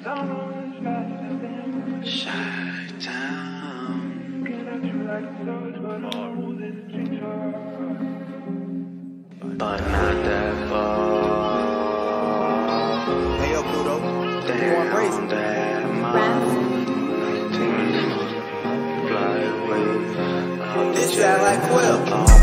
But not that far. Hey yo, Pluto, you going crazy? This sound like Quill.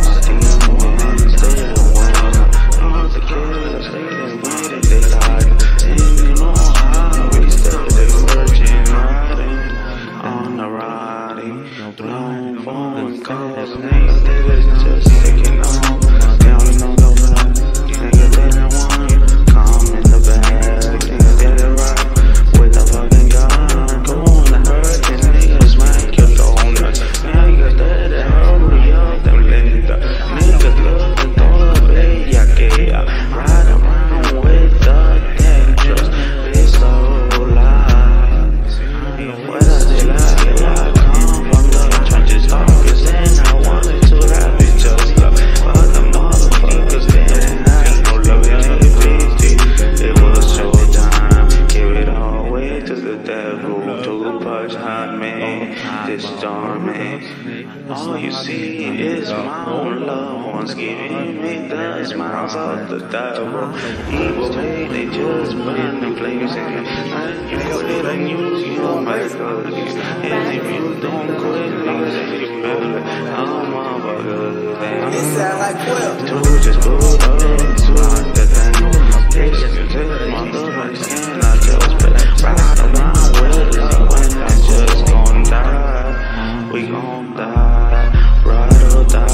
All you see is my own loved ones giving me the smiles of the devil. Evil way, they just burn the flames and you put it on you might go again. And if you don't quit, then you better. I'm a bugger. It sound like Quill. To just pull up to the thing. This is my love, and I just been right around with it when I just gon' die. We gon' die, ride or die,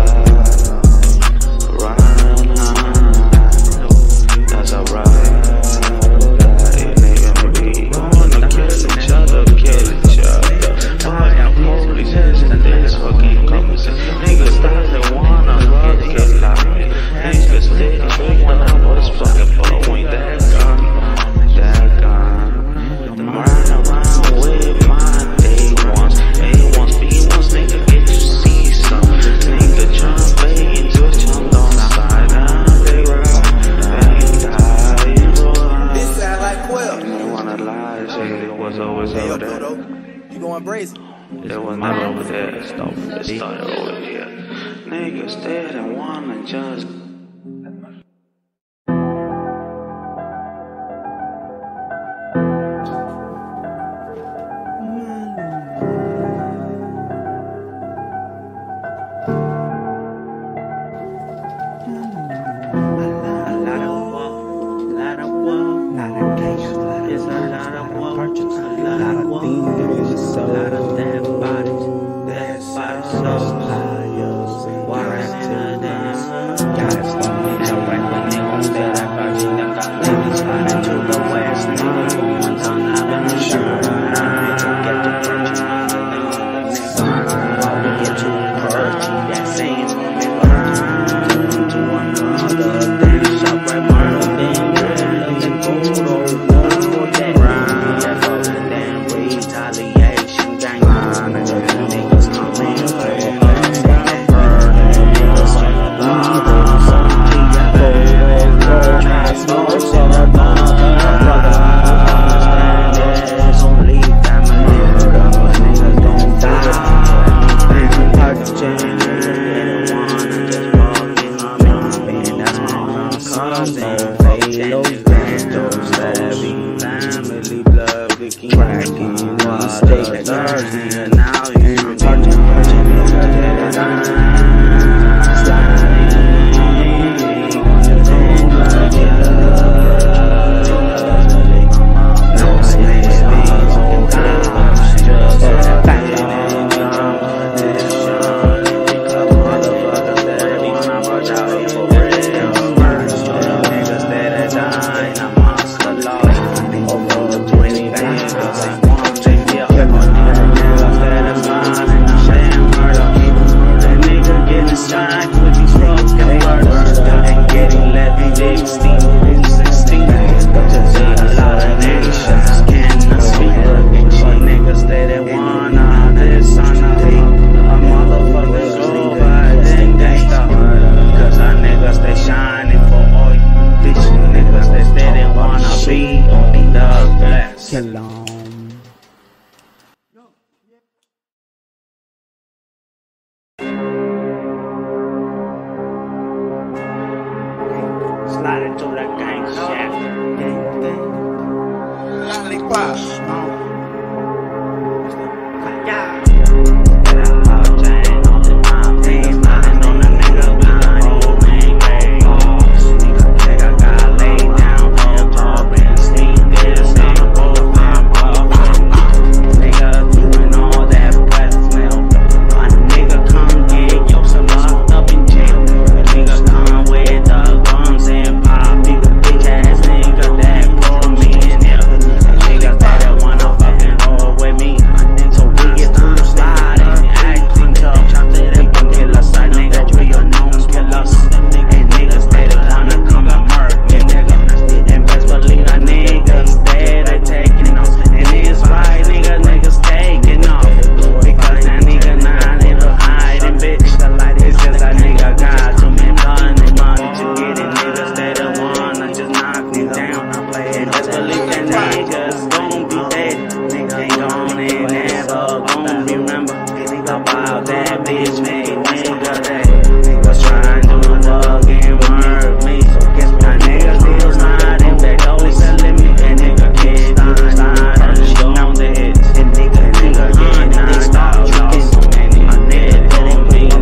ride or die. That's a ride or die. It ain't be gonna kill each other. Why I'm police and this fucking conversation. Niggas that wanna fuck it like me. Niggas did when I was fucking following that gun. I'm riding around with my day ones. A1s, B1s, nigga, get to see some. Nigga jump into a jump on the side. Now they ride, they dying for. This sound like Quill. They wanna lie, say it was always Hey yo, over there. Pluto, you going crazy? It was never over there. It started over here. Niggas dead and wanna just. kill 'em. Sliding through that gang shack. Lollipop. Yeah. Chain on the mob, sliding on the nigga behind him. Nigga got laid down, pulled up and sneak this nigga both and nigga doing all that breath smell. A nigga come get yourself locked up in jail. A nigga come with the guns and pop. Nigga bitch ass nigga that brought me in here. A nigga that wanna fucking roll with me. So we get through the slide and acting tough. People kill us, I nigga we are known killers. And niggas that wanna come and murk me, nigga. And best believe the niggas that are taking off. And it's right, niggas taking off. Because that nigga not even hiding, bitch. It's just that nigga got too many money to get it. Niggas that wanna just knock me down. And best believe that niggas gon' be dead. Ain't gon' and never gon' remember about that bitch made nigga that was trying to fucking murder me. Now niggas still sliding back over the limit. And nigga can't sliding on the hits. And nigga get knocked out. Lost so many niggas in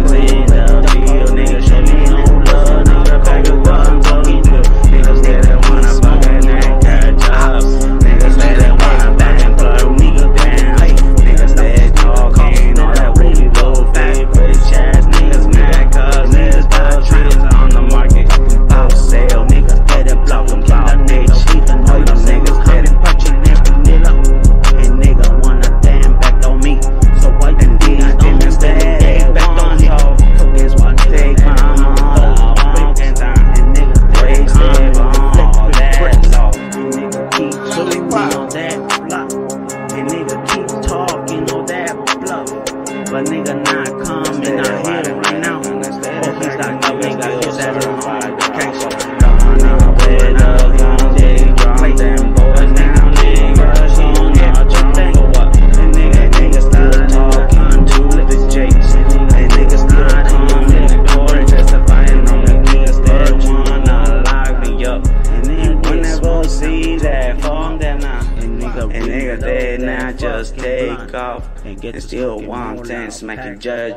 the field. Nigga show me no love. Nigga back up what I'm talking to. Niggas that wanna fucking act catch up. Niggas that wanna back and blow nigga down. Niggas that talking all that we go fast. Bitch ass niggas mad cause niggas got trends on the market. Wholesale niggas better block them about niggas. All you niggas better punching every nigga. And nigga wanna damn back on me. So what you these niggas that back on me? So guess what? Take my mother and down. And niggas break save all that law. And nigga keep shooting on that block. And nigga keep talking on that bluff. But nigga not coming, not here right now. Oh, he's not no nigga, he's that ride the gangster. Gonna with the guns, they drop them boys now, niggas on the thing. And niggas start talking to the Jakes. And niggas not coming to court, testifying on the niggas that wanna lock me up. And you never see that from them now. And nigga dead now, just take off. And still 110 smacking judge.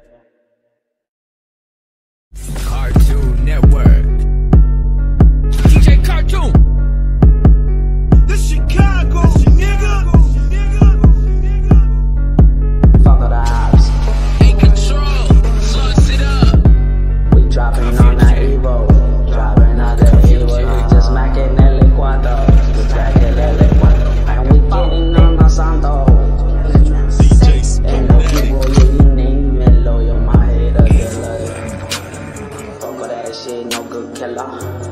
Cartoon Network. DJ Cartoon. This Chicago, nigga. Follow the ops. In control. Sauce it up. We dropping on that Evo. Dropping on that Evo. We just smacking El Ecuador. We smacking El Ecuador. And we getting on the Santo. And no people you name me loyal. My head a killer. Fuck all that shit, no good killer.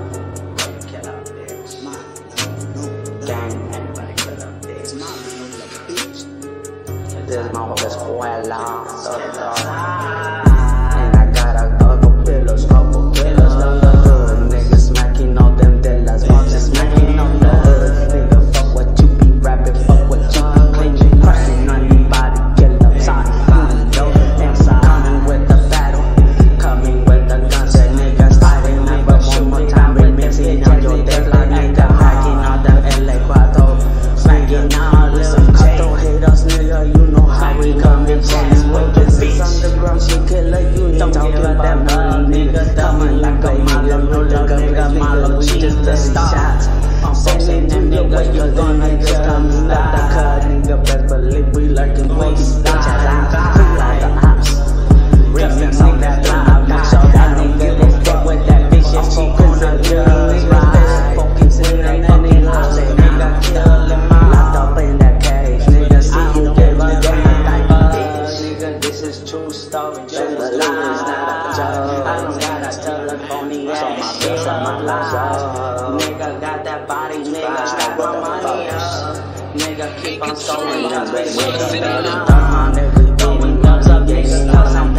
Gang. This is my whole escuela. And I got a couple pillows, couple killers. The hood niggas smacking all them dealers. Just smacking on the hood. Nigga, fuck what you be rapping, fuck what you be claiming. Pressing on anybody, kill them side. Inside, coming with the battle, coming with the guns. And niggas fighting, but one more time, remixing on your death like nigga. Hacking all them El Ecuador, smacking all them Cato haters, nigga. You know how we come in chance with the beats. Underground shit killer, you ain't talking about that money, nigga. Coming like a malo, no nigga, malo, we just the shots. I'm saying to nigga, you gonna just come stop the cut, nigga. Best believe we lurking for you. Like the ops, remix on that live. So that nigga let's get with that bitch and she gonna just ride. Focusing on that nigga, nigga kill him out. Locked up in that cage, nigga. See you give a damn like a bitch. Nigga, this is true story, true lie. I don't gotta tell a phony ass shit on my life. Nigga got that body, nigga stack my money up. Nigga keep on sewing them bitches. Nigga throwing guns up, nigga, cause I'm